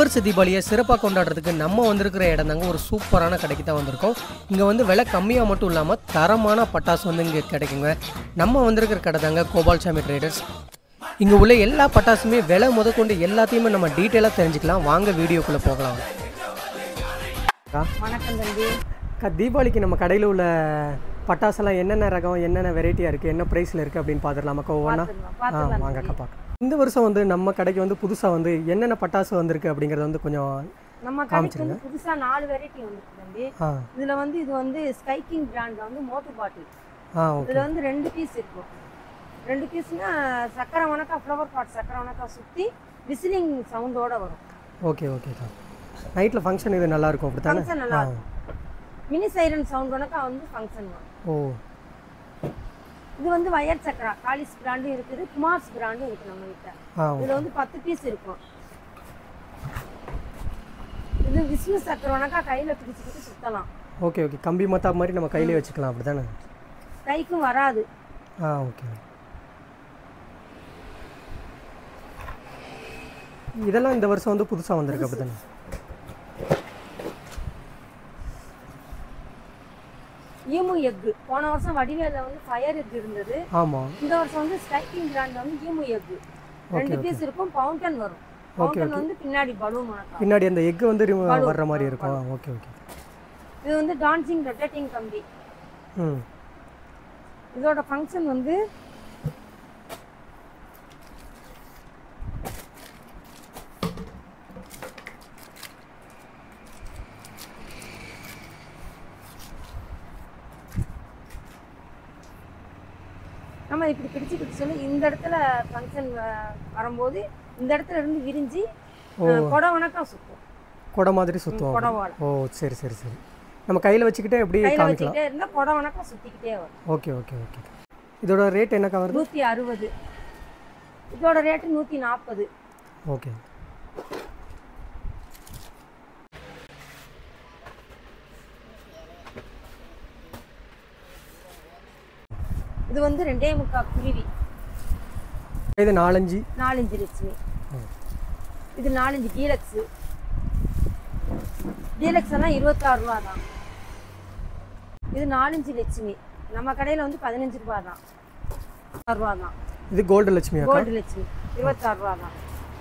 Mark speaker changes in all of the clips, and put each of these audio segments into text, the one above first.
Speaker 1: வருஷ தீபாவளியை சிறப்பாக கொண்டாடுறதுக்கு நம்ம வந்திருக்கிற இடம் தாங்க ஒரு சூப்பரான கடைக்கு தான் வந்திருக்கோம். இங்கே வந்து விலை கம்மியாக மட்டும் இல்லாமல் தரமான பட்டாசு வந்து இங்கே கிடைக்குங்க. நம்ம வந்திருக்கிற கடை தாங்க கோபால்சாமி ட்ரேடர்ஸ். இங்கே உள்ள எல்லா பட்டாசுமே விலை முதற்கொண்டு எல்லாத்தையுமே நம்ம டீட்டெயிலாக தெரிஞ்சுக்கலாம். வாங்க வீடியோக்குள்ளே போகலாம்.
Speaker 2: வணக்கம் தம்பி.
Speaker 1: தீபாவளிக்கு நம்ம கடையில் உள்ள பட்டாசெல்லாம் என்னென்ன ரகம், என்னென்ன வெரைட்டியாக இருக்குது, என்ன ப்ரைஸில் இருக்குது அப்படின்னு பார்த்துடலாமாக்கா ஒவ்வொன்றா? வாங்கக்கா பார்க்க. இந்த வருஷம் வந்து நம்ம கடைக்கு வந்து புதுசாக வந்து என்னென்ன பட்டாசு வந்திருக்கு அப்படிங்கிறத வந்து கொஞ்சம்
Speaker 2: நம்ம கடைக்கு வந்து புதுசாக 4 வெரைட்டி வந்துருக்கு தம்பி. இதில் வந்து இது வந்து ஸ்கைக்கிங் பிராண்டில் வந்து மோட்டர் பாட்டில். இதில் வந்து 2 பீஸ் இருக்கும். 2 பீஸ்னா சக்கரை வணக்கா ஃப்ளவர் பாட் சக்கரை வணக்கா சுற்றி விசிலிங் சவுண்டோட வரும்.
Speaker 1: ஓகே ஓகேக்கா. நைட்டில் ஃபங்க்ஷன் இது நல்லாயிருக்கும் அப்படி தானே?
Speaker 2: ஃபங்க்ஷன் நல்லா இருக்கும். மினி சைரன் சவுண்ட் வணக்கா வந்து ஃபங்க்ஷன் வரும். ஓ, இது வந்து வயர் சக்கரா காலிஸ் பிராண்டும் இருக்குது, குமார்ஸ் பிராண்டும் இருக்குது நம்ம கிட்ட. இதில் வந்து 10 பீஸ் இருக்கும். இது விஷ்ணு சக்கரை வணக்கா கையில் பிடிச்சிக்கிட்டு சுற்றலாம்.
Speaker 1: Okay okay. கம்பி மத்தா மாதிரி நம்ம கையிலே வச்சுக்கலாம் அப்படி தானே?
Speaker 2: கைக்கும் வராது.
Speaker 1: ஓகே. இதெல்லாம் இந்த வருஷம் வந்து புதுசாக வந்திருக்கு அப்படி தானே?
Speaker 2: Emu egg. போன வருஷம் வடிவேல வந்து ஃபயர் எக் இருந்தது.
Speaker 1: ஆமாம்.
Speaker 2: இந்த வருஷம் வந்து ஸ்கைக்கிங் பிராண்ட் வந்து ஈமு எக். 2 பீஸ் இருக்கும். ஃபவுண்டன் வரும். ஃபவுண்டன் வந்து பின்னாடி பலூன் வணக்கம்.
Speaker 1: பின்னாடி அந்த எக் வந்து வர்ற மாதிரி இருக்கும். Okay okay.
Speaker 2: இது வந்து டான்சிங் ரொட்டேட்டிங் கம்பி. இதோட ஃபங்க்ஷன் வந்து நம்ம இப்படி பிடிச்சிக்கிட்டு சொல்லி இந்த இடத்துல ஃபங்க்ஷன் வரும்போது இந்த இடத்துல இருந்து விரிஞ்சு கொடை வணக்கம் சுற்றும்.
Speaker 1: கொடை மாதிரி சுற்றும்.
Speaker 2: கொடவாள்.
Speaker 1: ஓ சரி சரி சரி. நம்ம கையில் வச்சுக்கிட்டே எப்படி காமிக்கலாம்?
Speaker 2: இருந்தால் கொடை வணக்கம் சுற்றிக்கிட்டே வரும்.
Speaker 1: Okay okay okay. இதோட ரேட் என்னக்கா வருது?
Speaker 2: 160. இதோட ரேட்டு 140.
Speaker 1: ஓகே.
Speaker 2: இது வந்து 2.25 குருவி.
Speaker 1: இது 4
Speaker 2: லட்சுமி. இது 4 டீலக்ஸ். டீலக்ஸ் எல்லாம் 26 ரூபா தான். இது 4 லட்சுமி. நம்ம கடையில் வந்து 15 ரூபா தான். 6 ரூபா தான்.
Speaker 1: இது கோல்டு லட்சுமி.
Speaker 2: கோல்டு லட்சுமி 26 ரூபா தான்.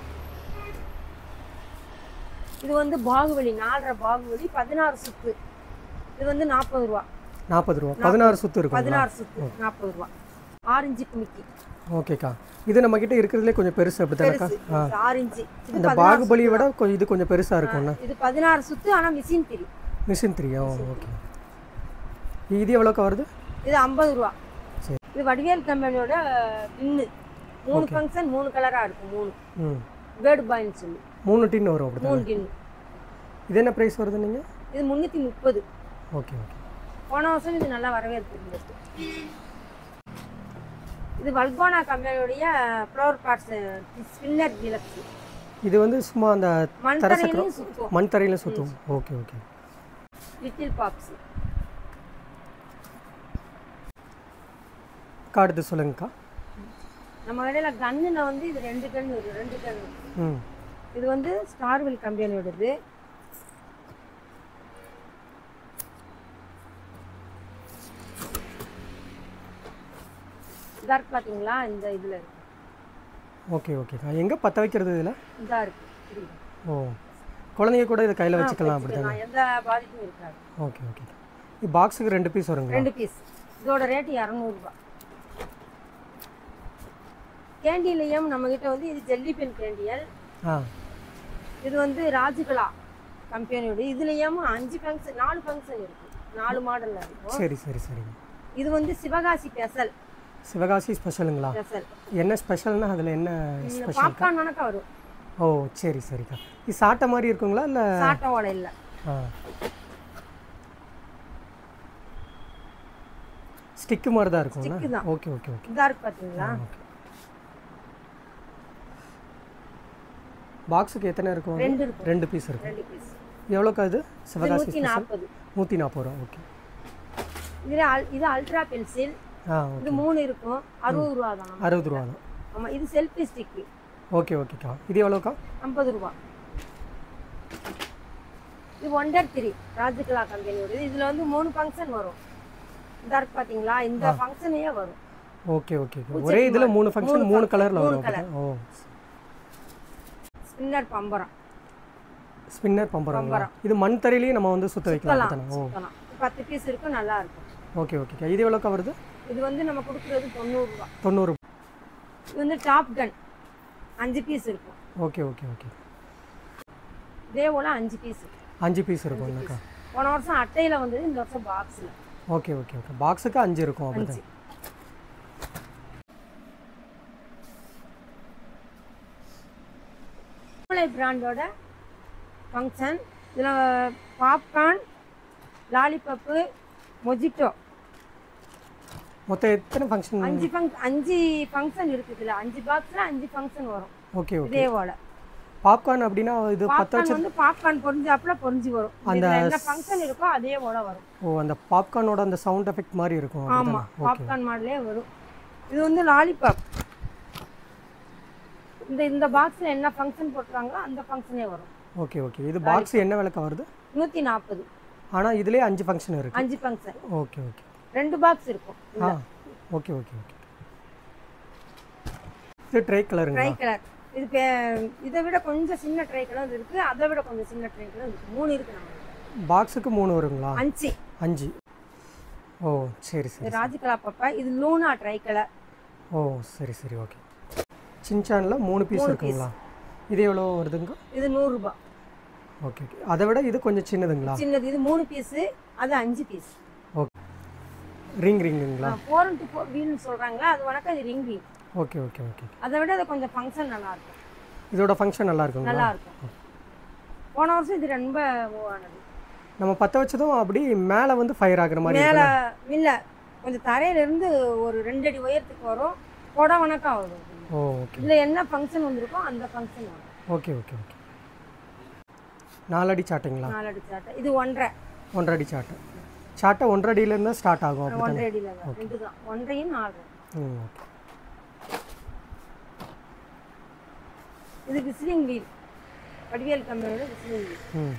Speaker 2: இது வந்து பாகுபலி 4.5 பாகுபலி 16 சுத்து. இது வந்து 40 ரூபா.
Speaker 1: 40 ரூபா. 16 சுத்து இருக்கும்.
Speaker 2: 16 சுத்து 40 ரூபா. ஆரஞ்சு குமிக்கி.
Speaker 1: ஓகேக்கா. இது நம்ம கிட்ட இருக்கிறதுலே கொஞ்சம் பெருசு அப்படி தானக்கா?
Speaker 2: ஆரஞ்சு.
Speaker 1: இந்த பாகுபலியை விட கொஞ்சம் இது கொஞ்சம் பெருசா இருக்கும்னா?
Speaker 2: இது 16 சுத்து. ஆனா மிஷின் 3.
Speaker 1: மிஷின் 3. ஓகே. இது எவ்வளோக்கா வருது?
Speaker 2: இது 50 ரூபா. சரி. இது வடிவேல் கம்பெனியோட டின்னு. 3 ஃபங்க்ஷன் 3 கலரா இருக்கும். 3 பேர்ட் பாய்னு சொல்லி 3
Speaker 1: டின் வரும் அப்படி.
Speaker 2: 3 டின்.
Speaker 1: இது என்ன பிரைஸ் வருது நீங்க?
Speaker 2: இது 330.
Speaker 1: Okay okay.
Speaker 2: போன வருஷம் இது நல்லா வரவேற்பு இருந்துச்சு. இது வல்கோனா கம்பெனியோடைய ஃப்ளவர் பாட்ஸ் ஸ்பின்னர் டீலக்ஸ்.
Speaker 1: இது வந்து சும்மா அந்த
Speaker 2: மண்தரையிலும் சுத்தும்.
Speaker 1: மண்தரையிலும் சுத்தும். Okay okay.
Speaker 2: Little pops.
Speaker 1: Card சொல்லுங்கக்கா.
Speaker 2: நம்ம கடையில் கன்னில் வந்து இது 2 கன் வரும். 2 கன். இது வந்து ஸ்டார்வெல் கம்பெனியோடது. இதா இருக்கு பார்த்தீங்களா? இந்த இதில் இருக்கு.
Speaker 1: ஓகே ஓகேக்கா. எங்கே பற்ற வைக்கிறது இதில்?
Speaker 2: இதா இருக்கு.
Speaker 1: ஓ, குழந்தைங்க கூட இதை கையில் வச்சுக்கலாம் அப்படி தானே?
Speaker 2: எந்த பாதிப்பும் இருக்காது.
Speaker 1: Okay okay. இது பாக்ஸுக்கு 2 பீஸ் வருங்க?
Speaker 2: 2 பீஸ். இதோட ரேட்டு 200 ரூபா. கேண்டிலையும் நம்மக்கிட்ட வந்து இது ஜெல்லி பென் கேண்டியல். இது வந்து ராஜுகலா கம்பெனியோட. இதுலேயும் 5 ஃபங்க்ஷன் 4 ஃபங்க்ஷன் இருக்குது. 4 மாடலில் இருக்கும்.
Speaker 1: சரி சரி சரி.
Speaker 2: இது வந்து சிவகாசி ஸ்பெஷல்.
Speaker 1: சிவகாசி ஸ்பெஷலுங்களா?
Speaker 2: ஸ்பெஷல்.
Speaker 1: என்ன ஸ்பெஷல்னா அதில் என்ன ஸ்பெஷல்?
Speaker 2: பாப்கார்ன் வணக்கம் வரும்.
Speaker 1: ஓ சரி சரிக்கா. இது சாட்டை மாதிரி இருக்குங்களா இல்லை?
Speaker 2: சாட்டோட இல்லை.
Speaker 1: ஸ்டிக்கு மாதிரி தான் இருக்குங்களா? Okay okay okay.
Speaker 2: இதாக இருக்கு பார்த்தீங்களா?
Speaker 1: பாக்ஸுக்கு எத்தனை இருக்கும்?
Speaker 2: 2 இருக்கும்.
Speaker 1: 2 பீஸ் இருக்கு.
Speaker 2: 2 பீஸ்.
Speaker 1: எவ்வளோக்கா இது? சிவகாசி
Speaker 2: 140.
Speaker 1: 140 ரூபா. ஓகே.
Speaker 2: இது அல்ட்ரா பென்சில். இது 3 இருக்கும். 60 ரூபா தான்.
Speaker 1: 60 ரூபா தான்.
Speaker 2: ஆமாம். இது செல்ஃபி ஸ்டிக்கு.
Speaker 1: ஓகே ஓகேக்கா. இது எவ்வளோக்கா?
Speaker 2: 50 ரூபா. இது ஒண்டர் 3 ராஜ்கலா கம்பெனியோட. இதுல வந்து 3 ஃபங்க்ஷன் வரும். இந்த இருக்கு பாத்தீங்களா, இந்த ஃபங்க்ஷனே வரும்.
Speaker 1: Okay okay. ஒரே இதுல 3 ஃபங்க்ஷன் 3 கலர்ல வரும். ஓ.
Speaker 2: ஸ்பின்னர் பம்பரம்.
Speaker 1: ஸ்பின்னர் பம்பரம். இது மண் தரையிலேயே நம்ம வந்து சுத்த வைக்கலாம் தானே? ஓ.
Speaker 2: 10 பீஸ் இருக்கு, நல்லா இருக்கும்.
Speaker 1: Okay okay. இது எவ்வளவு வருது?
Speaker 2: இது வந்து நம்ம கொடுக்கிறது 90 ரூபாய்.
Speaker 1: 90.
Speaker 2: இது வந்து டாப் கன் 5 பீஸ் இருக்கும்.
Speaker 1: Okay okay okay.
Speaker 2: இதே போல 5 பீஸ்.
Speaker 1: 5 பீஸ் இருக்கும்க்கா.
Speaker 2: போன வருஷம் அட்டையில வந்தது, இந்த வருஷம் பாக்ஸ்ல.
Speaker 1: Okay okay okay. பாக்ஸுக்கு 5 இருக்கும் அப்படிதான்.
Speaker 2: கோலை பிராண்டோட ஃபங்க்ஷன். இதில் பாப்கார்ன், லாலிபப்பு, மொஜிட்டோ.
Speaker 1: மொத்தம் எத்தனை ஃபங்க்ஷன்?
Speaker 2: 5 ஃபங்க்ஷன் இருக்குது. இதில் 5 பாக்ஸில் 5 ஃபங்க்ஷன் வரும்.
Speaker 1: Okay okay.
Speaker 2: இதே போல
Speaker 1: பாப்கார்ன் அப்படின்னா இது 10 வச்சு
Speaker 2: வந்து பாப்கார்ன் பொரிஞ்சாப்ல பொரிஞ்சு வரும். அந்த என்ன ஃபங்க்ஷன் இருக்கோ அதே போல வரும்.
Speaker 1: ஓ, அந்த பாப்கார்னோட அந்த சவுண்ட் எஃபெக்ட் மாதிரி இருக்கும்.
Speaker 2: ஆமா, பாப்கார்ன் மாடலே வரும். இது வந்து லாலிபாப். இந்த பாக்ஸ்ல என்ன ஃபங்க்ஷன் போட்றாங்களோ அந்த ஃபங்க்ஷனே வரும்.
Speaker 1: Okay okay. இது பாக்ஸ் என்ன விலைக்கு வருது?
Speaker 2: 140.
Speaker 1: ஆனா இதுலயே 5 ஃபங்க்ஷன் இருக்கு.
Speaker 2: 5 ஃபங்க்ஷன்.
Speaker 1: Okay okay.
Speaker 2: 2 பாக்ஸ் இருக்கும்.
Speaker 1: Okay okay okay. இது ட்ரை கலருங்க.
Speaker 2: Tricolour. இது இதை விட கொஞ்சம் சின்ன ட்ரை கலர் இருக்கு, அதை விட கொஞ்சம் சின்ன ட்ரை கலர் இருக்கு. 3 இருக்கு நம்ம.
Speaker 1: பாக்ஸுக்கு 3 வருங்களா?
Speaker 2: 5.
Speaker 1: ஓ சரி சரி.
Speaker 2: ராஜ்கலா பாப்பா. இது லூனா ட்ரை கலர்.
Speaker 1: ஓ சரி சரி. ஓகே. சின்சான்ல 3 பீஸ் இருக்குங்களா? இது எவ்வளோ வருதுங்க?
Speaker 2: இது 100 ரூபாய்.
Speaker 1: Okay okay. அதை விட இது கொஞ்சம் சின்னதுங்களா?
Speaker 2: சின்னது. இது 3 பீஸ், அது 5 பீஸ்.
Speaker 1: ஓகே. ரிங்குங்களா?
Speaker 2: 4x4 வீல்னு சொல்றாங்களா, அது வணக்கம். இது ring wheel.
Speaker 1: Okay okay okay.
Speaker 2: அதை விட அது கொஞ்சம் ஃபங்க்ஷன் நல்லா இருக்கும்.
Speaker 1: இதோட ஃபங்க்ஷன் நல்லா இருக்குங்களா?
Speaker 2: நல்லா இருக்கும். போன வருஷம் இது ரொம்ப மூவானது.
Speaker 1: நம்ம பற்ற வச்சதும் அப்படி மேலே வந்து ஃபயர் ஆகுற மாதிரி
Speaker 2: மேலே இல்லை, கொஞ்சம் தரையிலேருந்து ஒரு 2 அடி உயரத்துக்கு வரும். கொடை வணக்கம் வரும்.
Speaker 1: Oh okay.
Speaker 2: இதில் என்ன ஃபங்க்ஷன் வந்திருக்கோ அந்த ஃபங்க்ஷன் வரும்.
Speaker 1: Okay okay okay. 4 அடி சாட்டைங்களா?
Speaker 2: 4 அடி சாட்டை. இது 1.5
Speaker 1: அடி சாட்டை. சாட்டை 1.5 அடியிலேருந்து ஸ்டார்ட் ஆகும்.
Speaker 2: 1.5 அடியில் தான். 2 தான். 1.5யும் 4.
Speaker 1: ஓகே.
Speaker 2: இது விசிலிங் வீல். வடிவேல் கம்பெனியோட விசிலிங் வீல்.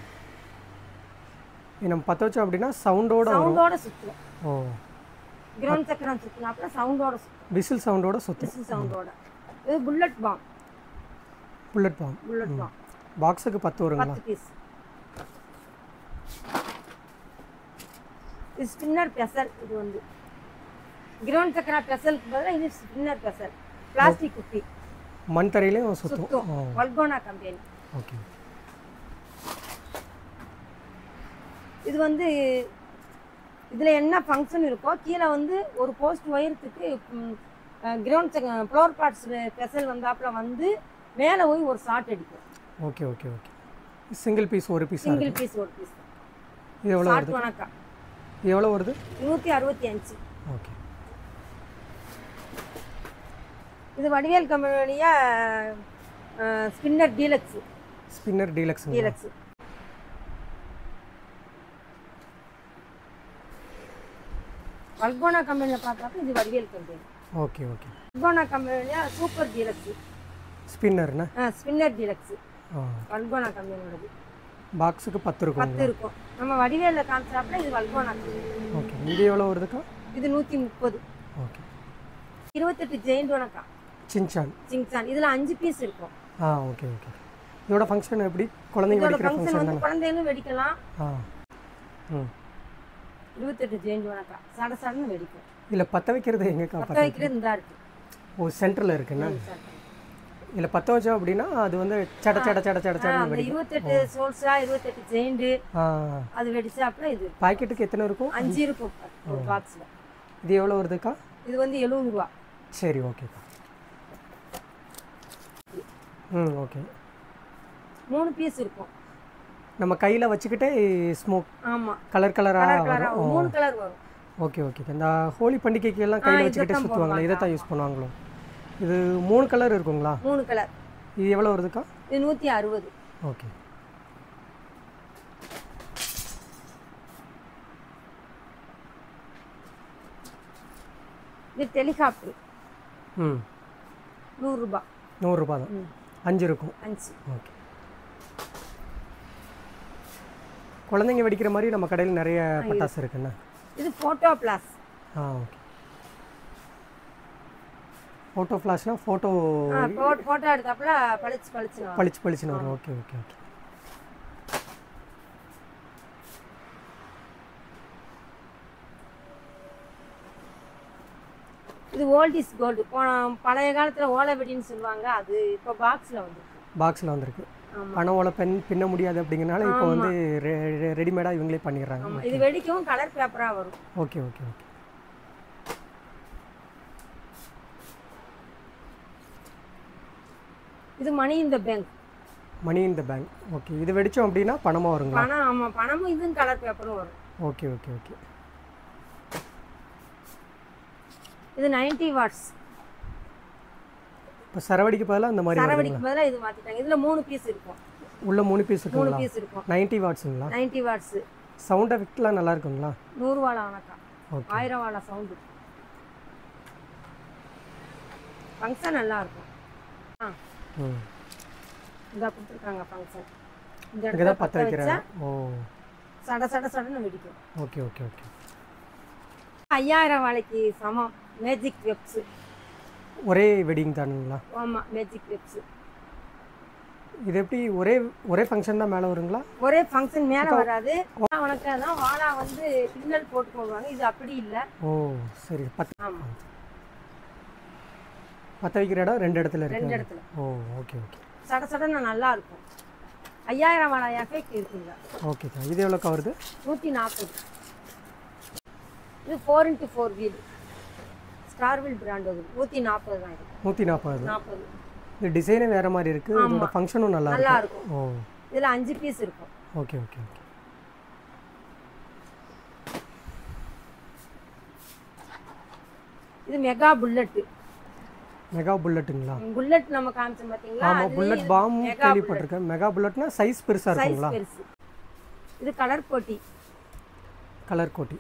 Speaker 1: நம்ம பற்ற வச்சோம் அப்படின்னா சவுண்டோட
Speaker 2: சுற்றும்.
Speaker 1: ஓ.
Speaker 2: கிரவுண்ட் சக்கரம் சுற்றினாப்புல சவுண்டோட சுற்றும்.
Speaker 1: விசில் சவுண்டோட சுற்றும்.
Speaker 2: விசில் சவுண்டோட. இது புல்லட் பாம்.
Speaker 1: Bullet bomb. பாக்ஸுக்கு 10 வருங்களா?
Speaker 2: 10 பீஸ். இது ஸ்பின்னர் பெசல். இது வந்து கிரவுண்ட் சக்கரம் பெசலுக்கு பதிலாக இது ஸ்பின்னர் பெசல். பிளாஸ்டிக் குப்பி.
Speaker 1: மண் தரையிலையும் சுற்றும்.
Speaker 2: வல்கோனா கம்பெனி.
Speaker 1: ஓகே.
Speaker 2: இது வந்து இதில் என்ன ஃபங்க்ஷன் இருக்கோ கீழே வந்து ஒரு போஸ்ட் ஒயரத்துக்கு கிரவுண்ட் ஃப்ளோர் பார்ட்ஸ் ஸ்பெஷல் வந்தாப்புல வந்து மேலே போய் ஒரு ஷார்ட் அடிக்கும்.
Speaker 1: Okay okay okay. Single piece ஒரு பீஸ்.
Speaker 2: சிங்கிள் பீஸ் ஒரு பீஸ்.
Speaker 1: இது எவ்வளோ வருது?
Speaker 2: வணக்கம்.
Speaker 1: எவ்வளோ வருது?
Speaker 2: 165.
Speaker 1: ஓகே.
Speaker 2: இது வடிவேல் கம்பெனிய ஸ்பின்னர் டீலக்ஸ்.
Speaker 1: Spinner deluxe.
Speaker 2: வல்கோனா கம்பெனியில் பார்த்தாக்க இது வடிவேல் கம்பெனி.
Speaker 1: Okay okay.
Speaker 2: வல்கோனா கம்பெனியில் சூப்பர் டீலக்ஸ்.
Speaker 1: ஸ்பின்னர்னா?
Speaker 2: Spinner deluxe. வல்கோனா கம்பெனியோடது.
Speaker 1: பாக்ஸுக்கு 10 இருக்கும்.
Speaker 2: 10 இருக்கும். நம்ம வடிவேலில் காமிச்சாப்புல இது வல்கோனா கம்பெனி.
Speaker 1: ஓகே. இது எவ்வளோ வருதுக்கா?
Speaker 2: இது 130.
Speaker 1: ஓகே.
Speaker 2: 28 ஜெயிண்ட் வணக்கம். சின்சான். இதில் 5 பீஸ் இருக்கும்.
Speaker 1: Okay okay. இதோட ஃபங்க்ஷன் எப்படி? குழந்தைங்க வெடிக்கிற ஃபங்க்ஷன்
Speaker 2: வந்து குழந்தைகளும் வெடிக்கலாம். 28 ஜெயிண்ட் வணக்கம். சடன்னு வெடிக்கும்.
Speaker 1: இல்லை பற்ற வைக்கிறது எங்கக்கா?
Speaker 2: பற்ற வைக்கிறது இந்த இருக்கு.
Speaker 1: ஓ சென்டரில் இருக்குண்ணா. இல்லை பற்ற வச்சோம் அப்படின்னா அது வந்து சட சட சட சட சட வெடிக்கும்.
Speaker 2: 28 சோல்ஸா 28 ஜெயிண்ட் அது வெடிச்சாப்புல இது.
Speaker 1: பாக்கெட்டுக்கு எத்தனை இருக்கும்?
Speaker 2: 5 இருக்கும் ஒரு பாக்ஸில்.
Speaker 1: இது எவ்வளோ வருதுக்கா?
Speaker 2: இது வந்து 70 ரூபா.
Speaker 1: சரி ஓகேக்கா. ஓகே.
Speaker 2: 3 பீஸ் இருக்கும்.
Speaker 1: நம்ம கையில் வச்சுக்கிட்டே ஸ்மோக்.
Speaker 2: ஆமாம்.
Speaker 1: கலர் கலராக வரும்.
Speaker 2: 3 கலர் வரும்.
Speaker 1: Okay okay. இந்த ஹோலி பண்டிகைக்கு எல்லாம் கையில் வச்சுக்கிட்டே சுற்றுவாங்களா, இதை தான் யூஸ் பண்ணுவாங்களோ? இது 3 கலர் இருக்குங்களா?
Speaker 2: 3 கலர்.
Speaker 1: இது எவ்வளோ வருதுக்கா?
Speaker 2: இது 160.
Speaker 1: ஓகே.
Speaker 2: இது டெலிகாப்டர். 100 ரூபா.
Speaker 1: 100 ரூபா தான். 5 இருக்கும்.
Speaker 2: 5.
Speaker 1: ஓகே. குழந்தைங்க வெடிக்கிற மாதிரி நம்ம கடையில் நிறைய பட்டாசு இருக்குண்ணா.
Speaker 2: இது ஃபோட்டோ பிளாஸ்.
Speaker 1: ஓகே. ஃபோட்டோ ஃப்ளாஷ்னா ஃபோட்டோ
Speaker 2: எடுத்தாப்புல
Speaker 1: பளிச்சுன்னு வரும். Okay okay okay.
Speaker 2: இது ஓல்ட் இஸ் கோல்டு. பழைய காலத்தில் ஓலை வெடின்னு சொல்லுவாங்க, அது இப்போ பாக்ஸில்
Speaker 1: வந்திருக்கு. பணம் ஓலை பின்ன முடியாது அப்படிங்கிறனால இப்போ வந்து ரெடிமேடாக இவங்களே பண்ணிடுறாங்க.
Speaker 2: இது வெடிக்கவும் கலர் பேப்பராக வரும்.
Speaker 1: Okay okay okay.
Speaker 2: இது மணி இன் த பேங்க்.
Speaker 1: ஓகே. இது வெடிச்சோம் அப்படின்னா பணமாக வருங்களா?
Speaker 2: ஆமாம், பணமும் இதுவும் கலர் பேப்பரும் வரும்.
Speaker 1: Okay okay okay.
Speaker 2: இது 90 வாட்ஸ்.
Speaker 1: இப்போ சரவடிக்கு பதிலாக இந்த மாதிரி
Speaker 2: இது மாற்றிட்டாங்க. இதில் 3 பீஸ் இருக்கும்.
Speaker 1: உள்ள 3 பீஸ் இருக்கும்.
Speaker 2: 3 பீஸ் இருக்கும்.
Speaker 1: 90 வாட்ஸுங்களா?
Speaker 2: 90 வாட்ஸ்.
Speaker 1: சவுண்ட் எஃபெக்ட்லாம் நல்லா இருக்குங்களா?
Speaker 2: 100 வாட் ஆனக்கா. 1000 வாட் சவுண்டு. ஃபங்க்ஷன் நல்லா இருக்கும். இதா கொடுத்துருக்காங்க ஃபங்க்ஷன். இந்த இடத்துல பற்ற வைக்கிறேன். சடன்னு வெடிக்கும்.
Speaker 1: Okay okay okay.
Speaker 2: 5000 வாழைக்கு சமம் மேஜிக் வெப்ஸ்.
Speaker 1: ஒரே வெட்டிங் தானுங்களா?
Speaker 2: ஆமாம், மேஜிக் வெப்ஸ்.
Speaker 1: இது எப்படி ஒரே ஃபங்க்ஷன் தான் மேலே வருங்களா?
Speaker 2: ஒரே ஃபங்க்ஷன் மேலே வராது. உனக்கு தான் வாழா வந்து பின்னல் போட்டு போடுவாங்க, இது அப்படி இல்லை.
Speaker 1: சரி.
Speaker 2: ஆமாம்,
Speaker 1: பற்ற வைக்கிற இடம் 2 இடத்துல இருக்கு.
Speaker 2: 2 இடத்துல.
Speaker 1: Okay okay.
Speaker 2: சடன்னு நல்லா இருக்கும். 5000 வாழை எஃபெக்ட் இருக்குங்க.
Speaker 1: ஓகேக்கா. இது எவ்வளோ வருது?
Speaker 2: 140. இது 4x4 wheel star wheel brand. 140 தான். இது 140.
Speaker 1: இது டிசைனே வேற மாதிரி இருக்கு. இதோட ஃபங்க்ஷனும் நல்லா
Speaker 2: இருக்கும். இதுல 5 பீஸ் இருக்கும்.
Speaker 1: Okay okay okay.
Speaker 2: இது மெகா
Speaker 1: புல்லட்டுங்களா?
Speaker 2: புல்லட் நம்ம காமிச்சோம் பாத்தீங்களா?
Speaker 1: ஆமா, புல்லட் பாம் கேள்விப்பட்டிருக்கேன். மெகா புல்லட்னா சைஸ் பெருசா இருக்குங்களா?
Speaker 2: இது கலர் கோட்டி.
Speaker 1: கலர் கோட்டி.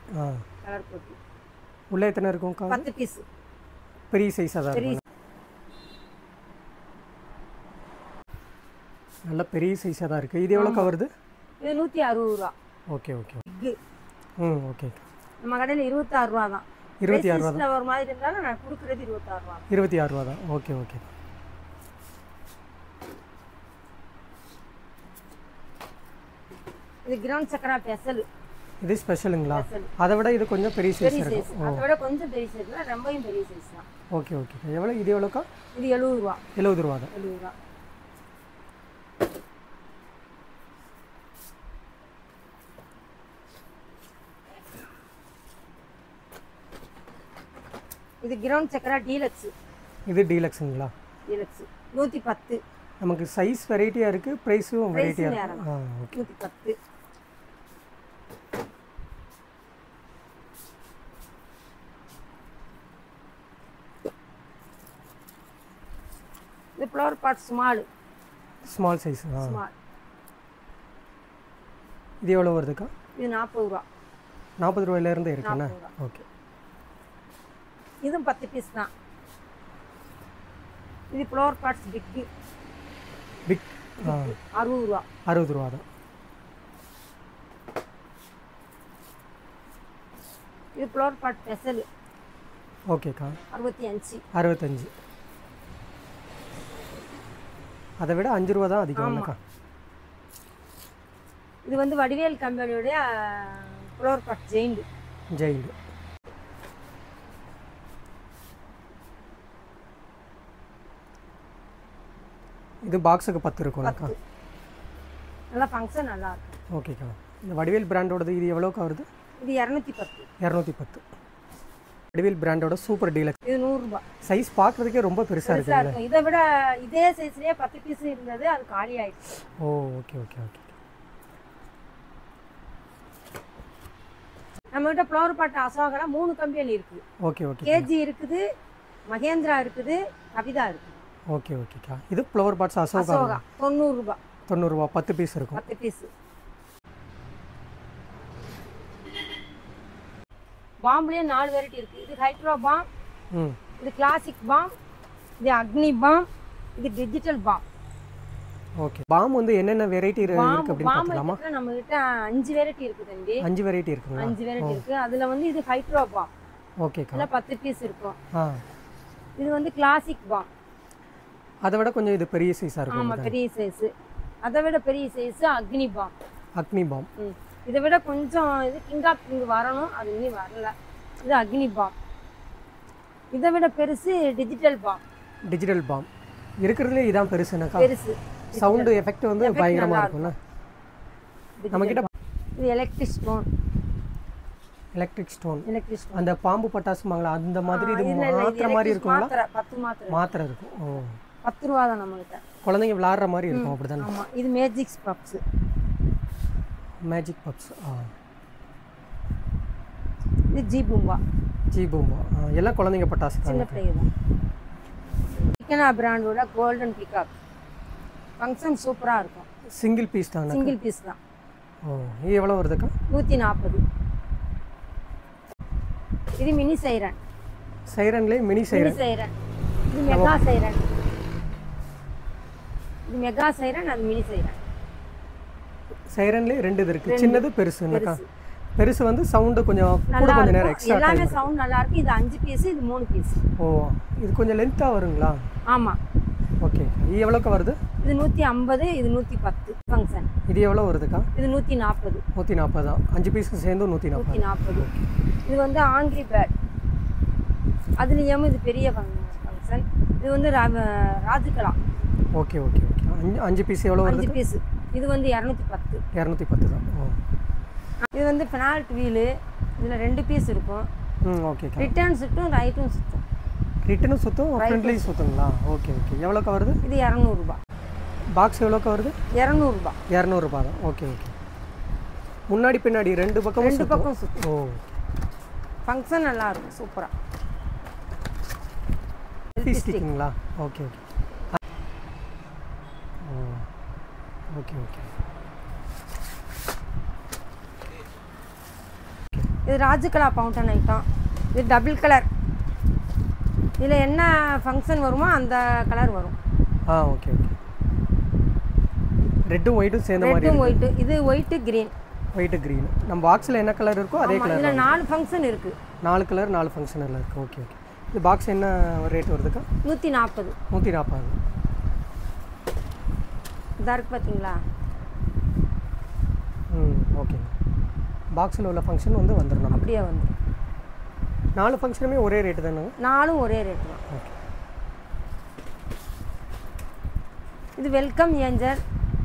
Speaker 1: உள்ள எத்தனை இருக்கும்?
Speaker 2: 10 பீஸ்.
Speaker 1: பெரிய சைஸா தான் இருக்கும். நல்ல பெரிய சைஸா தான் இருக்கு. இது எவ்வளவு வருது?
Speaker 2: இது 160 ரூபா.
Speaker 1: Okay okay. ஓகே.
Speaker 2: நம்ம கடையில 26 ரூபா தான்.
Speaker 1: 26 ரூபா
Speaker 2: தான். ஒரு மாதிரி இருந்தாலும் நான் கொடுக்கிறது 26 ரூபா.
Speaker 1: 26 ரூபா தான். Okay okay.
Speaker 2: இது கிரவுண்ட் சக்கரா ஸ்பெஷல்.
Speaker 1: இது ஸ்பெஷலுங்களா? அதை விட இது கொஞ்சம் பெரிய சைஸ் இருக்கு.
Speaker 2: அதை விட கொஞ்சம் பெரிய சைஸ் இல்ல, ரொம்பவும் பெரிய சைஸ் தான்.
Speaker 1: Okay okay. எவ்வளவு? இது எவ்வளவுக்கா?
Speaker 2: இது 70 ரூபா.
Speaker 1: 70 ரூபா தான்.
Speaker 2: 70 ரூபா. இது கிரவுண்ட் சக்கரா டீலக்ஸ்.
Speaker 1: இது டீலக்ஸ்ங்களா?
Speaker 2: டீலக்ஸ் 110.
Speaker 1: நமக்கு சைஸ் வெரைட்டியா இருக்கு, பிரைஸும் வெரைட்டியா இருக்கு.
Speaker 2: ஓகே. 110. இது flower pot small
Speaker 1: size.
Speaker 2: Small.
Speaker 1: இது எவ்வளவு வருதுக்கா?
Speaker 2: இது 40 ரூபா.
Speaker 1: 40 ரூபாயில இருந்து இருக்குண்ணா? ஓகே.
Speaker 2: இதுவும் 10 பீஸ் தான். இது ஃப்ளவர் பாட்ஸ் பிக் 60 ரூபா.
Speaker 1: 60 ரூபா தான்.
Speaker 2: இது ஃப்ளவர் பாட் ஸ்பெஷல்.
Speaker 1: ஓகேக்கா.
Speaker 2: 65.
Speaker 1: அதை விட 5 ரூபா தான் அதிகம் இல்லைக்கா?
Speaker 2: இது வந்து வடிவேல் கம்பெனியோட ஃப்ளவர் பாட் ஜெயிண்ட்.
Speaker 1: இது பாக்ஸுக்கு 10 இருக்கும்க்கா?
Speaker 2: நல்லா ஃபங்க்ஷன் நல்லா இருக்கும்.
Speaker 1: ஓகேக்கா. இந்த வடிவேல் பிராண்டோடது இது எவ்வளோக்கா வருது?
Speaker 2: இது 210.
Speaker 1: 210. வடிவேல் பிராண்டோட சூப்பர் டீலக்ஸ்.
Speaker 2: இது 100 ரூபாய்.
Speaker 1: சைஸ் பார்க்கறதுக்கே ரொம்ப பெருசா இருக்கு.
Speaker 2: இதை விட இதே சைஸ்லயே 10 பீஸ் இருந்தது, அது காலி ஆயிடுச்சு.
Speaker 1: Okay okay okay.
Speaker 2: நம்ம கிட்ட ஃப்ளவர் பாட் அசோகால 3 கம்பெனி இருக்கு.
Speaker 1: Okay okay.
Speaker 2: கேஜி இருக்குது, மகேந்திரா இருக்குது, கவிதா இருக்கு.
Speaker 1: ஓகே ஓகேக்கா. இது ஃப்ளவர் பாட்ஸ் அசோகா
Speaker 2: 90 ரூபாய்.
Speaker 1: 90 ரூபாய். 10 பீஸ் இருக்கும்.
Speaker 2: 10 பீஸ். பாம்லயே 4 வெரைட்டி இருக்கு. இது ஹைட்ரோ பாம், இது கிளாசிக் பாம், இது அக்னி பாம், இது டிஜிட்டல் பாம்.
Speaker 1: ஓகே. பாம் வந்து என்னென்ன வெரைட்டி இருக்கு அப்படின்னு பார்க்கலாமா?
Speaker 2: நம்ம கிட்ட 5 வெரைட்டி இருக்கு தம்பி.
Speaker 1: 5 வெரைட்டி இருக்குங்களா?
Speaker 2: 5 வெரைட்டி இருக்கு. அதுல வந்து இது ஹைட்ரோ பாம்.
Speaker 1: ஓகேக்கா.
Speaker 2: இதுல 10 பீஸ் இருக்கும். இது வந்து கிளாசிக் பாம்.
Speaker 1: அதை விட கொஞ்சம் இது பெரிய சைஸா இருக்கும்.
Speaker 2: ஆமா, பெரிய சைஸ். அதை விட பெரிய சைஸ் அக்னி பாம்.
Speaker 1: அக்னி பாம்.
Speaker 2: இதை விட கொஞ்சம் இது கிங் ஆஃப் கிங் வரணும், அது இன்னும் வரல. இது அக்னி பாம். இதை விட பெருசு டிஜிட்டல் பாம்.
Speaker 1: டிஜிட்டல் பாம் இருக்கிறதுல இதான் பெருசுனாக்கா?
Speaker 2: பெருசு.
Speaker 1: சவுண்ட் எஃபெக்ட் வந்து பயங்கரமா இருக்கும்ல. நம்ம கிட்ட
Speaker 2: இது எலக்ட்ரிக் ஸ்டோன்.
Speaker 1: Electric stone. அந்த பாம்பு பட்டாசுமாங்களா அந்த மாதிரி இது மாத்திரை மாதிரி இருக்குங்களா?
Speaker 2: 10
Speaker 1: மாத்திரை இருக்கும். ஓ,
Speaker 2: 10 ரூபா தான் நம்ம கிட்ட.
Speaker 1: குழந்தைங்க விளையாடுற மாதிரி இருக்கும் அப்படிதானே?
Speaker 2: ஆமா. இது மேஜிக் பப்ஸ்.
Speaker 1: Magic puffs.
Speaker 2: இது ஜி பூம்பா.
Speaker 1: ஜி பூம்பா எல்லாம் குழந்தைங்க பட்டாசு
Speaker 2: சின்ன பிள்ளைங்க தான். சிக்கனா பிராண்டோட கோல்டன் பிகாக். ஃபங்க்ஷன் சூப்பரா இருக்கும்.
Speaker 1: சிங்கிள் பீஸ் தான்.
Speaker 2: சிங்கிள் பீஸ் தான்.
Speaker 1: ஓ, இது எவ்வளவு வருதுக்கா?
Speaker 2: 140. இது மினி சைரன்.
Speaker 1: சைரன்லயே மினி சைரன்.
Speaker 2: இது மெகா சைரன். இது மெகா சைரன், அது மினி சைரன்.
Speaker 1: சைரன்லயே ரெண்டு இருக்கு, சின்னது பெருசுனாக்கா? பெருசு வந்து சவுண்ட் கொஞ்சம் கூட கொஞ்ச நேரம் எக்ஸ்ட்ரா.
Speaker 2: எல்லாமே சவுண்ட் நல்லா இருக்கு. இது 5 பீஸ், இது 3 பீஸ்.
Speaker 1: ஓ, இது கொஞ்சம் லென்த்தா வருங்களா?
Speaker 2: ஆமா.
Speaker 1: ஓகே. இது எவ்வளவுக்கு வருது?
Speaker 2: இது 150, இது 110 ஃபங்க்ஷன்.
Speaker 1: இது எவ்வளவு வருதுக்கா?
Speaker 2: இது 140.
Speaker 1: 140 தான். 5 பீஸ்க்கு சேர்ந்து 140.
Speaker 2: இது வந்து ஆங்கிரி பேர்ட். அதுலயும் இது பெரிய ஃபங்க்ஷன். இது வந்து ராஜுகலா.
Speaker 1: Okay okay okay. 5 பீஸ் எவ்வளவு வருது?
Speaker 2: 5 பீஸ். இது வந்து 210.
Speaker 1: 210 தான். ஓ,
Speaker 2: இது வந்து பெனால்ட் வீல். இதுல 2 பீஸ் இருக்கும்.
Speaker 1: ஓகே.
Speaker 2: ரிட்டர்ன் சுத்தும், ரைட்டும் சுத்தும்.
Speaker 1: ரிட்டர்னும் சுத்தும், ஃப்ரண்ட்லயும் சுத்துங்களா? Okay okay. எவ்வளவுக்கு வருது?
Speaker 2: இது 200 ரூபாய்.
Speaker 1: பாக்ஸ் எவ்வளவுக்கு வருது?
Speaker 2: 200 ரூபாய்.
Speaker 1: 200 ரூபாய் தான். Okay okay. முன்னாடி பின்னாடி ரெண்டு பக்கமும்
Speaker 2: சுத்தும். ஓ, ஃபங்க்ஷன் நல்லா இருக்கும். சூப்பரா.
Speaker 1: ஸ்டிக்கிங்களா? Okay okay. ஓ, ஓகே ஓகே.
Speaker 2: இது ராஜுகலா ஃபவுண்டன் ஐட்டம். இது டபுள் கலர். இதில் என்ன ஃபங்க்ஷன் வருமோ அந்த கலர் வரும்.
Speaker 1: Okay okay. ரெட்டும் ஒயிட்டும் சேர்ந்த மாதிரி.
Speaker 2: ரெட்டும் ஒயிட். இது ஒயிட் கிரீன்.
Speaker 1: White green. நம்ம பாக்ஸில் என்ன கலர் இருக்கோ அதே கலர்.
Speaker 2: இதில் 4 ஃபங்க்ஷன் இருக்குது.
Speaker 1: 4 கலர் 4 ஃபங்க்ஷனில் இருக்குது. Okay okay. இது பாக்ஸ் என்ன ரேட் வருதுக்கா?
Speaker 2: 140.
Speaker 1: 140.
Speaker 2: இதாக இருக்குது பார்த்தீங்களா?
Speaker 1: ஓகேங்க. பாக்ஸில் உள்ள ஃபங்க்ஷன் வந்து வந்துடும்.
Speaker 2: அப்படியே வந்துடும்.
Speaker 1: 4 ஃபங்க்ஷனுமே ஒரே ரேட்டு தானே?
Speaker 2: 4ம் ஒரே ரேட்டு தான்.
Speaker 1: ஓகே.
Speaker 2: இது வெல்கம் ஏஞ்சல்.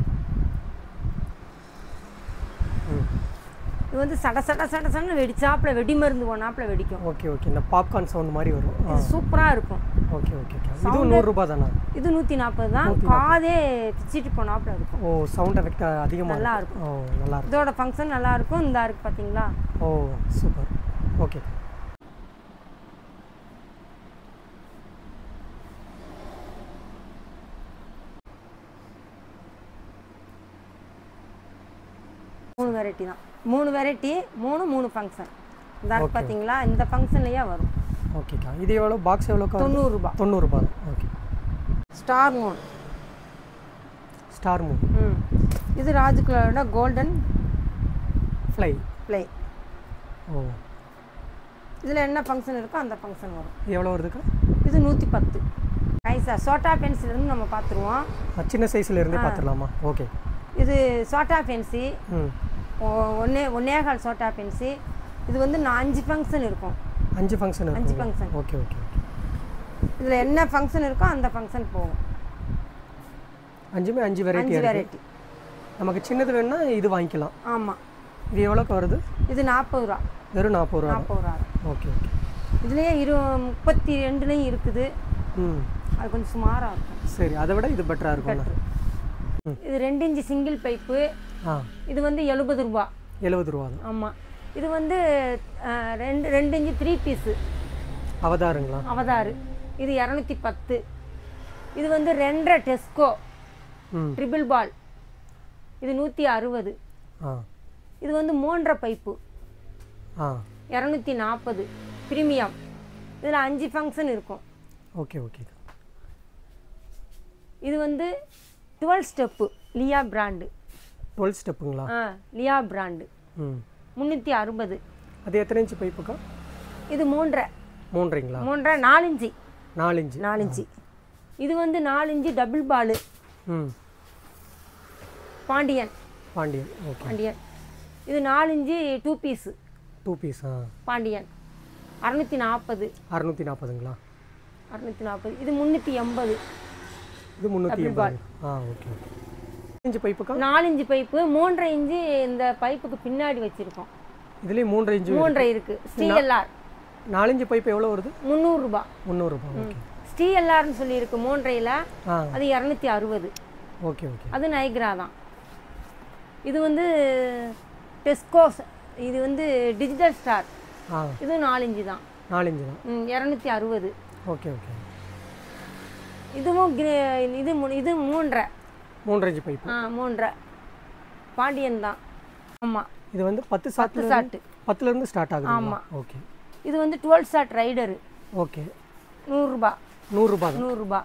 Speaker 2: இது வந்து சட சட சட சடன்னு வெடிச்சாப்புல வெடி மருந்து போனாப்புல வெடிக்கும்.
Speaker 1: Okay okay. இந்த பாப்கார்ன் சவுண்ட் மாதிரி வரும்.
Speaker 2: இது சூப்பராக இருக்கும்.
Speaker 1: Okay okay. இது 100 ரூபாய் தானா?
Speaker 2: இது 140 தான். காதே பிச்சிட்டு போனாப்புல இருக்கும்.
Speaker 1: ஓ, சவுண்ட் எஃபெக்ட் அதிகமாக
Speaker 2: நல்லா இருக்கும்.
Speaker 1: ஓ, நல்லா இருக்கும்.
Speaker 2: இதோட ஃபங்க்ஷன் நல்லா இருக்கும். இந்த இருக்கு பார்த்தீங்களா?
Speaker 1: ஓ, சூப்பர். ஓகே.
Speaker 2: மூணு வெரைட்டி தான். 3 வெரைட்டி, 3 ஃபங்க்ஷன். இந்த இருக்கு பார்த்தீங்களா? இந்த ஃபங்க்ஷன்லயே வரும்.
Speaker 1: ஓகேக்கா. இது எவ்வளோ? பாக்ஸ் எவ்வளோ?
Speaker 2: 90 ரூபாய்.
Speaker 1: 90 ரூபாய். Okay.
Speaker 2: Star moon.
Speaker 1: Star moon.
Speaker 2: இது ராஜுகலோட கோல்டன் ஃப்ளை.
Speaker 1: ஓ,
Speaker 2: இதில் என்ன ஃபங்க்ஷன் இருக்கோ அந்த ஃபங்க்ஷன் வரும்.
Speaker 1: எவ்வளோ வருதுக்கா?
Speaker 2: இது 110. ரைஸா சோட்டா பென்சிலேருந்து நம்ம பார்த்துருவோம்.
Speaker 1: சின்ன சைஸில் இருந்தே பார்த்துடலாமா? ஓகே.
Speaker 2: இது சோட்டா பென்சி. 1.25 சோட்டா பென்சி. இது வந்து 5 ஃபங்க்ஷன் இருக்கும்.
Speaker 1: 5 ஃபங்க்ஷன்.
Speaker 2: 5 ஃபங்க்ஷன்.
Speaker 1: Okay okay.
Speaker 2: இதில் என்ன ஃபங்க்ஷன் இருக்கோ அந்த ஃபங்க்ஷன் போகும்.
Speaker 1: 5மே 5 வெரைட்டி. நமக்கு சின்னது வேணும்னா இது வாங்கிக்கலாம்.
Speaker 2: ஆமாம்.
Speaker 1: இது எவ்வளோக்கு வருது?
Speaker 2: இது 40 ரூபா.
Speaker 1: வெறும் 40 ரூபா.
Speaker 2: 40 ரூபா.
Speaker 1: Okay okay.
Speaker 2: இதுலேயே 32லையும் இருக்குது. அது கொஞ்சம் சுமாராக இருக்கும்.
Speaker 1: சரி, அதை விட இது பெட்டராக இருக்கும்.
Speaker 2: இது 2 இன்ச்சு சிங்கிள் பைப்பு. இது வந்து 70 ரூபா.
Speaker 1: 70 ரூபா தான்.
Speaker 2: ஆமாம். இது வந்து 2 இன்ச்சு 3 பீஸு
Speaker 1: அவதாருங்களா?
Speaker 2: அவதாரு. இது 210. இது வந்து 2.5 டெஸ்கோ ட்ரிபிள் பால். இது 160. இது வந்து 3.5 பைப்பு 240 ப்ரீமியம். இதில் 5 ஃபங்க்ஷன் இருக்கும்.
Speaker 1: Okay okay.
Speaker 2: இது வந்து 12 ஸ்டெப்பு லியா பிராண்டு.
Speaker 1: 12 ஸ்டெப்புங்களா?
Speaker 2: லியா பிராண்டு. 360.
Speaker 1: அது எத்தனை இன்ச்சு பைப்புக்கா?
Speaker 2: இது 3.5.
Speaker 1: 3.5ங்களா?
Speaker 2: 3.5 4 இன்ச்சு.
Speaker 1: 4 இன்ச்சு.
Speaker 2: 4 இன்ச்சு. இது வந்து 4 inch double ball. Pandian.
Speaker 1: Pandian. Okay.
Speaker 2: Pandian. இது 4 இன்ச்சு 2 பீஸ்.
Speaker 1: 2 பீஸ்.
Speaker 2: பாண்டியன். 640.
Speaker 1: 640ங்களா?
Speaker 2: 640. இது 380.
Speaker 1: இது 380. ஓகே. இன்ச்சு பைப்புக்கா? 4
Speaker 2: இன்ச்சு பைப்பு. 3.5 இன்ச்சு இந்த பைப்புக்கு பின்னாடி வச்சிருக்கோம்.
Speaker 1: இதுலயே 3.5 இன்ச்சு.
Speaker 2: 3.5 இருக்கு. ஸ்டீஎல்ஆர்.
Speaker 1: 4 இன்ச்சு பைப்பு எவ்வளவு வருது?
Speaker 2: 300 ரூபாய்.
Speaker 1: 300 ரூபாய். ஓகே.
Speaker 2: ஸ்டீஎல்ஆர்னு சொல்லி இருக்கு 3.5ல. அது 260.
Speaker 1: Okay okay.
Speaker 2: அது நைக்ரா தான். இது வந்து டெஸ்கோ. இது வந்து டிஜிட்டல் ஸ்டார். இது 4 இன்ச்சு தான்.
Speaker 1: 4 இன்ச்சு தான்.
Speaker 2: 260.
Speaker 1: Okay okay.
Speaker 2: இதுவும் இது 3.5.
Speaker 1: 3 இன்ச்சு பைப்பு.
Speaker 2: 3.5. பாண்டியன் தான். ஆமா.
Speaker 1: இது வந்து 10 சாட். 10ல இருந்து ஸ்டார்ட் ஆகுது.
Speaker 2: ஆமா.
Speaker 1: ஓகே.
Speaker 2: இது வந்து 12 சாட் ரைடர்.
Speaker 1: ஓகே.
Speaker 2: 100 ரூபாய்.
Speaker 1: 100 ரூபாய்.
Speaker 2: 100 ரூபாய்.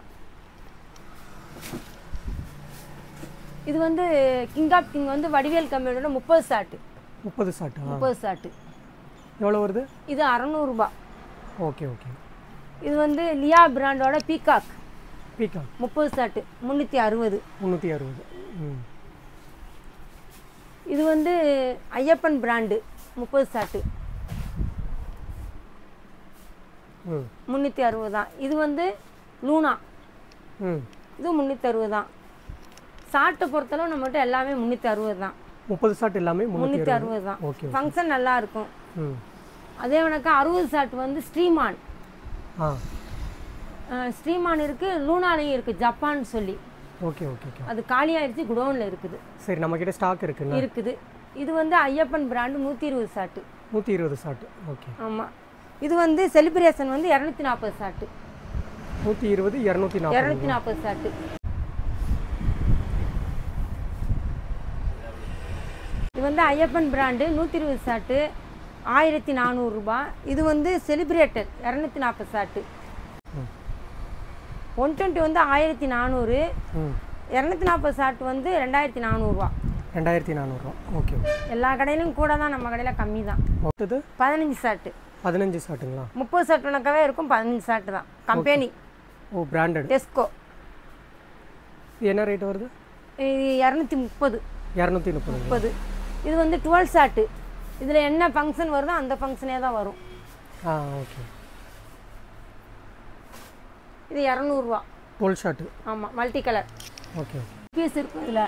Speaker 2: இது வந்து கிங் ஆஃப் கிங் வந்து வடிவேல் கம்பெனியோட 30 சாட்.
Speaker 1: 30 சாட்.
Speaker 2: 30 சாட்.
Speaker 1: எவ்வளவு வருது?
Speaker 2: இது 600 ரூபாய்.
Speaker 1: Okay okay.
Speaker 2: இது வந்து லியா பிராண்டோட பீகாக். 30 சாட் 360.
Speaker 1: 360.
Speaker 2: இது வந்து ஐயப்பன் பிராண்டு 30 சாட். 360 தான். இது வந்து லூனா. இது 360 தான். சாட்டை பொறுத்தளவு நம்மகிட்ட எல்லாமே 360 தான்.
Speaker 1: 30 சாட் எல்லாமே
Speaker 2: 360 தான். ஃபங்க்ஷன் நல்லா இருக்கும். அதே வணக்க 60 சாட் வந்து ஸ்ரீமான். ஸ்ரீமான் இருக்கு, லூனாலையும் இருக்கு, ஜப்பான் சொல்லி.
Speaker 1: Okay okay okay.
Speaker 2: அது காலி ஆயிடுச்சு, குடோன்ல இருக்குது.
Speaker 1: சரி, நம்ம கிட்ட ஸ்டாக் இருக்குது.
Speaker 2: இது வந்து Ayyappan brand 120 shot.
Speaker 1: 120 shot. Okay.
Speaker 2: ஆமா. இது வந்து செலிப்ரேஷன் வந்து 240 சாட்.
Speaker 1: 120 240
Speaker 2: சாட். இது வந்து ஐயப்பன் பிராண்டு 120 சாட் 1400 ரூபாய். இது வந்து செலிப்ரேட்டட் 240 சாட். 120 வந்து 1400. 240 சாட் வந்து 2400 ரூபாய்.
Speaker 1: 2400 ரூபாய். ஓகே.
Speaker 2: எல்லா கடையிலும் கூட தான், நம்ம கடையில் கம்மி தான். 15 சாட்.
Speaker 1: 15 சாட்டுங்களா?
Speaker 2: 30 சாட் கணக்காகவே இருக்கும். 15 சாட் தான். கம்பெனி.
Speaker 1: ஓ, பிராண்டட்.
Speaker 2: டெஸ்கோ.
Speaker 1: இது என்ன ரேட் வருது?
Speaker 2: இது 230.
Speaker 1: 230.
Speaker 2: இது வந்து 12 சாட். இதில் என்ன ஃபங்க்ஷன் வருதோ அந்த ஃபங்க்ஷனே தான் வரும்.
Speaker 1: ஓகே.
Speaker 2: இது 200 ரூபா.
Speaker 1: 12 ஷாட்.
Speaker 2: ஆமாம், மல்டி கலர்.
Speaker 1: ஓகே.
Speaker 2: பீஸ் இருக்கும் இதில்.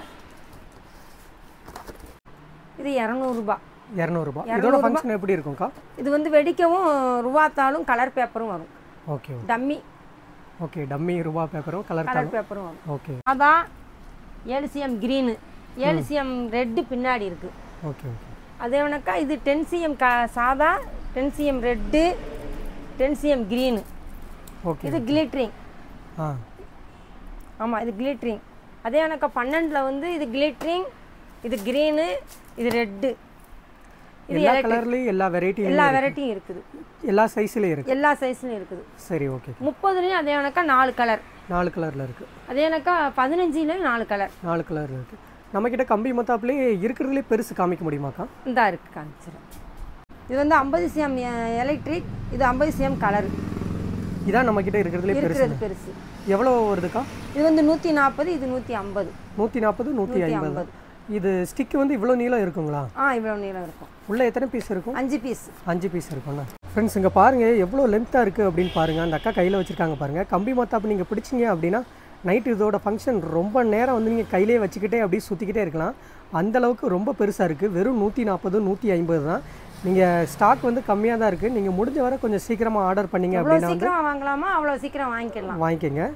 Speaker 2: இது 200 ரூபா.
Speaker 1: 200 ரூபா. இதோட ஃபங்க்ஷன் எப்படி இருக்கும்க்கா?
Speaker 2: இது வந்து வெடிக்கவும் ரூபாத்தாலும் கலர் பேப்பரும் வரும்.
Speaker 1: ஓகே.
Speaker 2: டம்மி.
Speaker 1: ஓகே, டம்மி ரூபா பேப்பரும் கலர்
Speaker 2: பேப்பரும் வரும்.
Speaker 1: ஓகே.
Speaker 2: அதான் ஏலிசியம் கிரீனு, ஏலிசியம் ரெட்டு பின்னாடி இருக்கு.
Speaker 1: Okay okay.
Speaker 2: அதே வணக்கா இது 10cm சாதா, 10cm red, 10cm green.
Speaker 1: Okay.
Speaker 2: இது கிளிட்டரிங். ஆமாம், இது கிளிட்டரிங். அதே வணக்கா 12ல் வந்து இது கிளிட்டரிங், இது கிரீனு, இது ரெட்டு. இது
Speaker 1: எல்லா கலர்லயும் எல்லா வெரைட்டியும்
Speaker 2: இருக்குது.
Speaker 1: எல்லா சைஸ்லயும் இருக்கு.
Speaker 2: எல்லா சைஸ்லயும் இருக்குது.
Speaker 1: சரி, ஓகே.
Speaker 2: 30லயும் அதே வணக்கா 4 கலர்.
Speaker 1: 4 கலர்ல இருக்கு.
Speaker 2: அதே வணக்கா 15லயும் 4 கலர்.
Speaker 1: 4 கலர் இருக்கு. நம்ம கிட்ட கம்பி மத்தாப்புலயே இருக்கிறதுலே பெருசு காமிக்க முடியுமாக்கா?
Speaker 2: இந்தா இருக்கு, காமிச்சிடும். இது வந்து 50cm எலக்ட்ரிக், இது 50cm கலர்.
Speaker 1: இதான் நம்ம கிட்ட இருக்கிறதுலே பெருசு. எவ்வளோ வருதுக்கா? இது
Speaker 2: வந்து 140, இது 150.
Speaker 1: 140, 150. இது ஸ்டிக் வந்து இவ்வளோ நீளம் இருக்குங்களா?
Speaker 2: இவ்வளோ நீளம் இருக்கும்.
Speaker 1: உள்ள எத்தனை பீஸ் இருக்கும்?
Speaker 2: 5 பீஸ்.
Speaker 1: 5 பீஸ் இருக்கும்ண்ணா. ஃப்ரெண்ட்ஸ், இங்கே பாருங்கள் எவ்வளோ லென்த்தாக இருக்குது அப்படின்னு பாருங்கள். அந்த அக்கா கையில் வச்சுருக்காங்க பாருங்கள். கம்பி மத்தாப்பு நீங்கள் பிடிச்சிங்க அப்படின்னா நைட்டு இதோட ஃபங்க்ஷன் ரொம்ப நேரம் வந்து நீங்கள் கையிலே வச்சுக்கிட்டே அப்படியே சுற்றிக்கிட்டே இருக்கலாம். அந்தளவுக்கு ரொம்ப பெருசாக இருக்குது. வெறும் 140, 150 தான். நீங்கள் ஸ்டாக் வந்து கம்மியாக தான் இருக்குது. நீங்கள் முடிஞ்ச வரை கொஞ்சம் சீக்கிரமாக ஆர்டர் பண்ணிங்க அப்படின்னா
Speaker 2: சீக்கிரம் வாங்கலாமா, அவ்வளோ சீக்கிரம் வாங்கிக்கலாம்.
Speaker 1: வாங்கிக்கோங்க.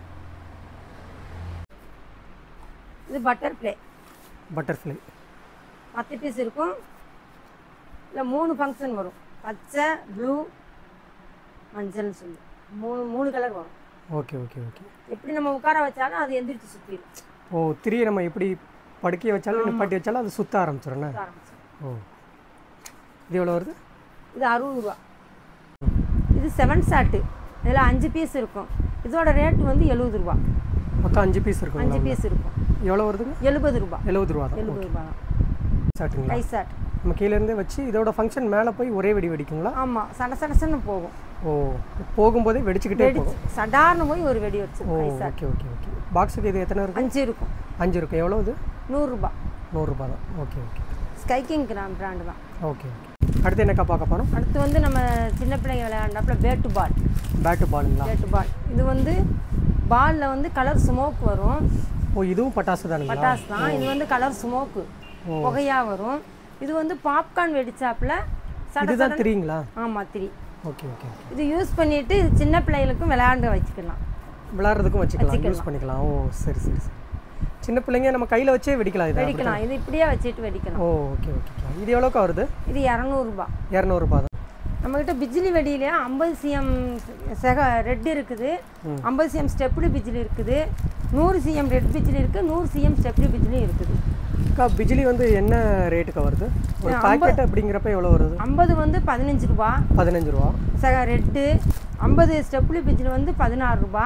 Speaker 2: இது பட்டர்ஃப்ளை 10 பீஸ் இருக்கும். இல்லை 3 ஃபங்க்ஷன் வரும். பச்சை, ப்ளூ, மஞ்சள்னு சொல்லி 3 கலர் வரும்.
Speaker 1: Okay okay okay.
Speaker 2: எப்படி நம்ம உட்கார வச்சாலும் அது எந்திரிச்சு சுற்றிடும்.
Speaker 1: ஓ, திரியை நம்ம எப்படி படுக்கையை வச்சாலும் நிப்பாட்டி வச்சாலும் அது சுற்ற ஆரம்பிச்சிடும்ண்ணே. ஓ, இது எவ்வளோ வருது?
Speaker 2: இது 60 ரூபா. இது 7 சாட்டு. இதில் 5 பீஸ் இருக்கும். இதோட ரேட் வந்து 70 ரூபா.
Speaker 1: மொத்தம் 5 பீஸ் இருக்கும்.
Speaker 2: 5 பீஸ் இருக்கும்.
Speaker 1: எவ்வளோ வருதுங்க?
Speaker 2: 70 ரூபா.
Speaker 1: 70 ரூபா தான்.
Speaker 2: 70 ரூபா தான்.
Speaker 1: ஷாட்டுங்களா?
Speaker 2: கை ஷாட்.
Speaker 1: நம்ம கீழேருந்தே வச்சு இதோட ஃபங்க்ஷன் மேலே போய் ஒரே வெடி வெடிக்குங்களா?
Speaker 2: ஆமாம், சடசடன்னு போகும்.
Speaker 1: ஓ, போகும்போதே வெடிச்சுக்கிட்டே போகும்.
Speaker 2: சடார்னு போய் ஒரு வெடி வச்சு.
Speaker 1: ஓ, ஓகே ஓகே ஓகே. பாக்ஸுக்கு இது எத்தனை இருக்கும்?
Speaker 2: 5 இருக்கும்.
Speaker 1: 5 இருக்கும். எவ்வளோ இது?
Speaker 2: 100 ரூபா.
Speaker 1: 100 ரூபா தான். Okay okay.
Speaker 2: ஸ்கைக்கிங் பிராண்டு தான்.
Speaker 1: Okay okay. அடுத்து என்னக்கா பார்க்க போகிறோம்?
Speaker 2: அடுத்து வந்து நம்ம சின்ன பிள்ளைங்க விளையாண்டாப்புல பேட்டு பால்.
Speaker 1: பேட்டு பாலுங்களா?
Speaker 2: Bat ball. இது வந்து பாலில் வந்து கலர் ஸ்மோக் வரும்.
Speaker 1: ஓ, இதுவும் பட்டாசு தானுங்களா?
Speaker 2: பட்டாசு தான். இது வந்து கலர் ஸ்மோக்கு புகையாக வரும். இது வந்து பாப்கார்ன் வெடிச்சாப்புல
Speaker 1: இதுதான் தெரியுங்களா?
Speaker 2: ஆமாம், திரி.
Speaker 1: Okay okay.
Speaker 2: இது யூஸ் பண்ணிட்டு இது சின்ன பிள்ளைகளுக்கும் விளையாண்டு வச்சுக்கலாம்.
Speaker 1: விளையாடுறதுக்கும் வச்சுக்கலாம், யூஸ் பண்ணிக்கலாம். ஓ, சரி சரி சரி. சின்ன பிள்ளைங்க நம்ம கையில் வச்சே வெடிக்கலாம். இது
Speaker 2: வெடிக்கலாம். இது இப்படியே வச்சுட்டு வெடிக்கலாம்.
Speaker 1: ஓ, ஓகே ஓகே. இது எவ்வளோக்கா வருது?
Speaker 2: இது 200 ரூபா.
Speaker 1: 200 ரூபா தான்.
Speaker 2: நம்மக்கிட்ட பிஜிலி வெடியிலே 50 cm ரெட் இருக்குது, 50 cm ஸ்டெப்லி பிஜிலி இருக்குது, 100 cm ரெட் பிஜிலி இருக்குது, 100 cm ஸ்டெப்லி பிஜிலி இருக்குது.
Speaker 1: அக்கா, பிஜிலி வந்து என்ன ரேட்டுக்கு வருது? ஒரு பாக்கெட் அப்படிங்கிறப்ப எவ்வளோ வருது?
Speaker 2: 50 வந்து 15 ரூபா.
Speaker 1: 15 ரூபா.
Speaker 2: ரெட்டு 50 ஸ்டெப்லி பிஜிலி வந்து 16 ரூபா.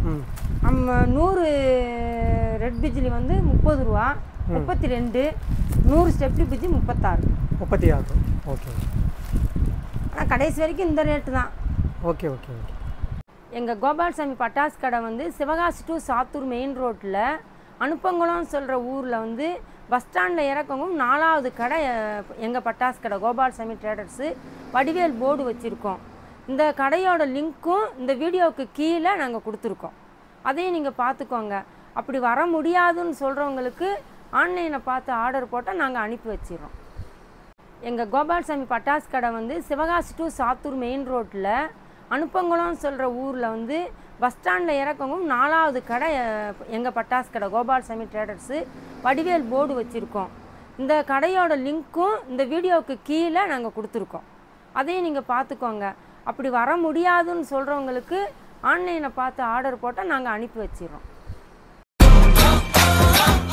Speaker 2: 100 ரெட் பிஜிலி வந்து 30 ரூபா. 32. 100 ஸ்டெப்லி பிஜிலி 36.
Speaker 1: 36. ஓகே.
Speaker 2: ஆனால் கடைசி வரைக்கும் இந்த ரேட்டு தான்.
Speaker 1: Okay okay okay.
Speaker 2: எங்கள் கோபால்சாமி பட்டாசு கடை வந்து சிவகாசி டு சாத்தூர் மெயின் ரோட்டில் அனுப்பங்குளம்னு சொல்கிற ஊரில் வந்து பஸ் ஸ்டாண்டில் இறக்கவும் 4வது கடை எங்கள் பட்டாசு கடை கோபால்சாமி ட்ரேடர்ஸு. வடிவேல் போர்டு வச்சுருக்கோம். இந்த கடையோட லிங்க்கும் இந்த வீடியோவுக்கு கீழே நாங்கள் கொடுத்துருக்கோம். அதையும் நீங்கள் பார்த்துக்கோங்க. அப்படி வர முடியாதுன்னு சொல்கிறவங்களுக்கு ஆன்லைனில் பார்த்து ஆர்டர் போட்டால் நாங்கள் அனுப்பி வச்சிடுறோம். எங்கள் கோபால்சாமி பட்டாசு கடை வந்து சிவகாசி டு சாத்தூர் மெயின் ரோட்டில் அனுப்பங்குளம்னு சொல்கிற ஊரில் வந்து பஸ் ஸ்டாண்டில் இறக்கவும் 4வது கடை எங்கள் பட்டாசு கடை கோபால்சாமி ட்ரேடர்ஸு. வடிவேல் போர்டு வச்சுருக்கோம். இந்த கடையோட லிங்க்கும் இந்த வீடியோவுக்கு கீழே நாங்கள் கொடுத்துருக்கோம். அதையும் நீங்கள் பார்த்துக்கோங்க. அப்படி வர முடியாதுன்னு சொல்கிறவங்களுக்கு ஆன்லைனில் பார்த்து ஆர்டர் போட்டால் நாங்கள் அனுப்பி வச்சிடுறோம்.